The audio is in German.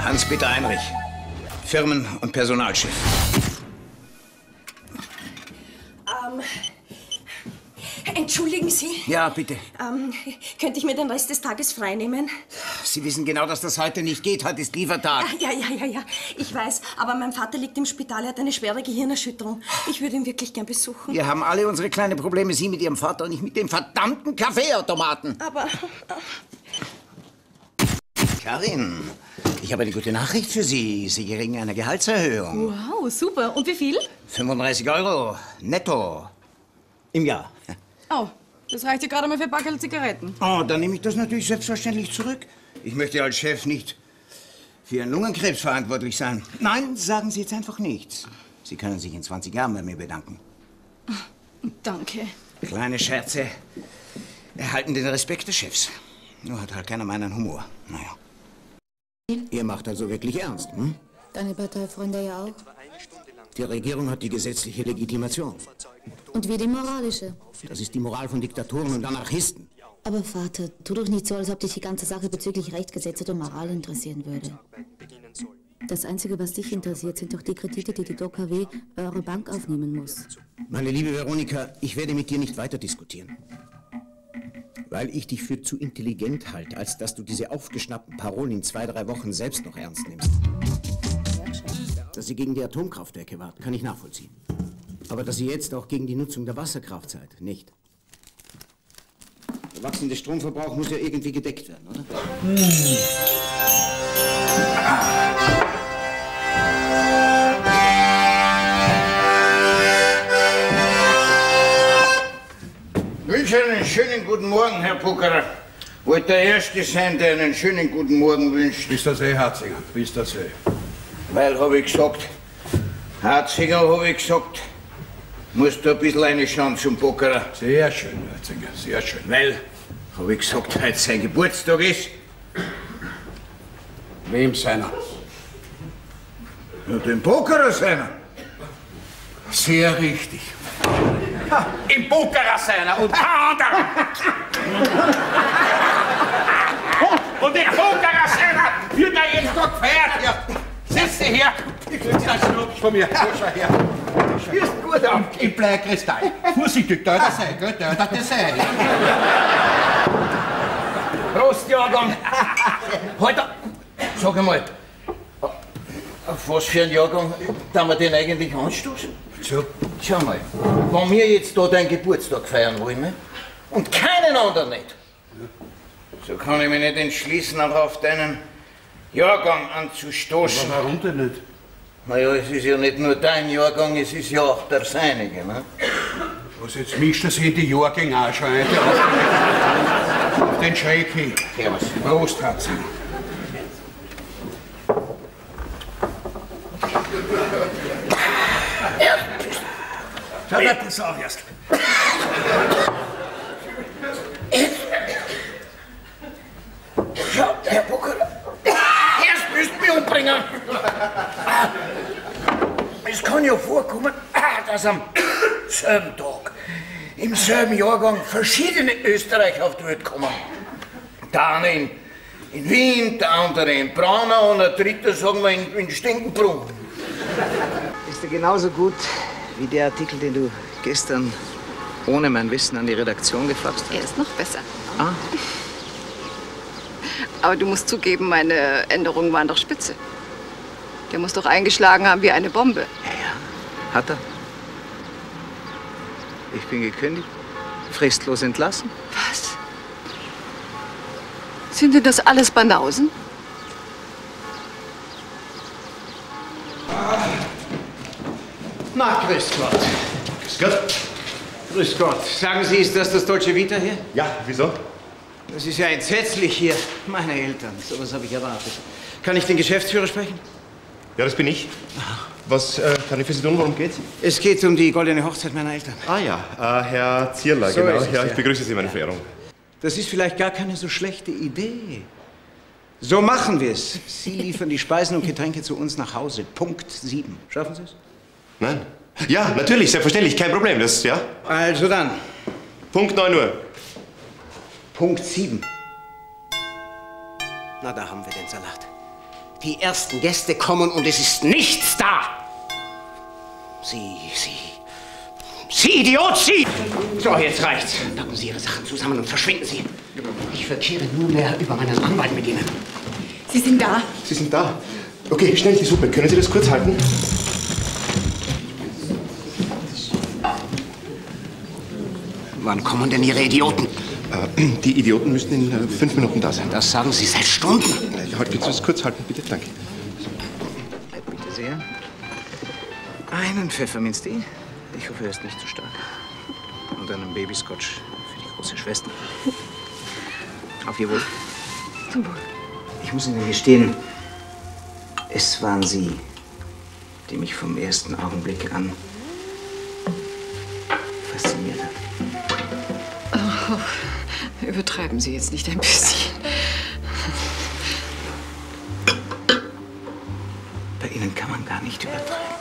Hans-Peter Heinrich, Firmen- und Personalchef. Entschuldigen Sie? Ja, bitte. Könnte ich mir den Rest des Tages freinehmen? Sie wissen genau, dass das heute nicht geht. Heute ist Liefertag. Ja. Ich weiß, aber mein Vater liegt im Spital. Er hat eine schwere Gehirnerschütterung. Ich würde ihn wirklich gern besuchen. Wir haben alle unsere kleinen Probleme. Sie mit Ihrem Vater und ich mit dem verdammten Kaffeeautomaten. Aber... Karin, ich habe eine gute Nachricht für Sie. Sie kriegen eine Gehaltserhöhung. Wow, super. Und wie viel? 35 € netto im Jahr. Oh, das reicht ja gerade mal für ein Packerl Zigaretten. Oh, dann nehme ich das natürlich selbstverständlich zurück. Ich möchte als Chef nicht für Ihren Lungenkrebs verantwortlich sein. Nein, sagen Sie jetzt einfach nichts. Sie können sich in 20 Jahren bei mir bedanken. Danke. Kleine Scherze erhalten den Respekt des Chefs. Nur hat halt keiner meinen Humor. Naja. Ihr macht also wirklich ernst, hm? Deine Parteifreunde ja auch. Die Regierung hat die gesetzliche Legitimation. Und wir die moralische. Das ist die Moral von Diktatoren und Anarchisten. Aber Vater, tu doch nicht so, als ob dich die ganze Sache bezüglich Rechtsgesetze und Moral interessieren würde. Das Einzige, was dich interessiert, sind doch die Kredite, die DOKW bei eurer Bank aufnehmen muss. Meine liebe Veronika, ich werde mit dir nicht weiter diskutieren. Weil ich dich für zu intelligent halte, als dass du diese aufgeschnappten Parolen in 2, 3 Wochen selbst noch ernst nimmst. Dass sie gegen die Atomkraftwerke wart, kann ich nachvollziehen. Aber dass sie jetzt auch gegen die Nutzung der Wasserkraft seid, nicht. Der wachsende Stromverbrauch muss ja irgendwie gedeckt werden, oder? Ich wünsche einen schönen guten Morgen, Herr Puckerer. Wollte der Erste sein, der einen schönen guten Morgen wünscht. Bist das Herzinger? Bist das Weil, habe ich gesagt, Herzinger, habe ich gesagt, musst du ein bisschen reinschauen zum Puckerer. Sehr schön, Herzinger, sehr schön. Weil, habe ich gesagt, heute sein Geburtstag ist. Wem seiner? Ja, dem Puckerer seiner. Sehr richtig. Ha, im Bucherer seiner und kein anderer. Und im Bucherer seiner wird er jetzt noch gefeiert. Ja. Setz dich her. Ich krieg's einen Schnups von mir. Schau her. Spürst gut auf. Im Bleikristall. Vorsichtig, da das sei, gell? Da das sei. Prost, Jahrgang. Halt, sag einmal, auf was für einen Jahrgang darf man den eigentlich anstoßen? So. Schau mal, wenn wir jetzt da deinen Geburtstag feiern wollen, ne? Und keinen anderen nicht, so kann ich mich nicht entschließen, auch auf deinen Jahrgang anzustoßen. Aber warum denn nicht? Naja, es ist ja nicht nur dein Jahrgang, es ist ja auch der seinige, ne? Was, jetzt mischt er sich in die Jahrgänge auch schon ein. Auf den Schräg. Servus. Prost, Herzinger. Schau dir das auch erst. Schau, Herr Buckel, erst müsst ihr mich umbringen. Es kann ja vorkommen, dass am selben Tag, im selben Jahrgang verschiedene Österreicher auf die Welt kommen. Der eine in Wien, der andere in Braunau und der dritte, sagen wir, in Stinkenbrunn. Ist ja genauso gut wie der Artikel, den du gestern ohne mein Wissen an die Redaktion gefaxt hast. Er ist noch besser. Ah. Aber du musst zugeben, meine Änderungen waren doch spitze. Der muss doch eingeschlagen haben wie eine Bombe. Ja, hat er. Ich bin gekündigt, fristlos entlassen. Was? Sind denn das alles Banausen? Na, grüß Gott. Grüß Gott. Grüß Gott. Sagen Sie, ist das Dolce Vita hier? Ja, wieso? Das ist ja entsetzlich hier. Meine Eltern, sowas habe ich erwartet. Kann ich den Geschäftsführer sprechen? Ja, das bin ich. Was kann ich für Sie tun? Worum geht's? Es geht um die goldene Hochzeit meiner Eltern. Ah ja, Herr Zierler, So genau. ist es, Ja, ja. ich begrüße Sie, meine Verehrung. Das ist vielleicht gar keine so schlechte Idee. So machen wir es. Sie liefern die Speisen und Getränke zu uns nach Hause. Punkt 7. Schaffen Sie es? Nein? Ja, natürlich, selbstverständlich, kein Problem. Das, ja? Also dann. Punkt 9 Uhr. Punkt 7. Na, da haben wir den Salat. Die ersten Gäste kommen und es ist nichts da. Sie Idiot, Sie! So, jetzt reicht's. Packen Sie Ihre Sachen zusammen und verschwinden Sie. Ich verkehre nunmehr über meinen Anwalt mit Ihnen. Sie sind da. Sie sind da. Okay, schnell die Suppe. Können Sie das kurz halten? Wann kommen denn Ihre Idioten? Die Idioten müssten in 5 Minuten da sein. Das sagen Sie seit Stunden. Kannst du das kurz halten, bitte? Danke. Bitte sehr. Einen Pfefferminztee. Ich hoffe, er ist nicht zu stark. Und einen Babyscotch für die große Schwester. Auf Ihr Wohl. Zum Wohl. Ich muss Ihnen gestehen, es waren Sie, die mich vom ersten Augenblick an fasziniert haben. Oh, übertreiben Sie jetzt nicht ein bisschen. Bei Ihnen kann man gar nicht übertreiben.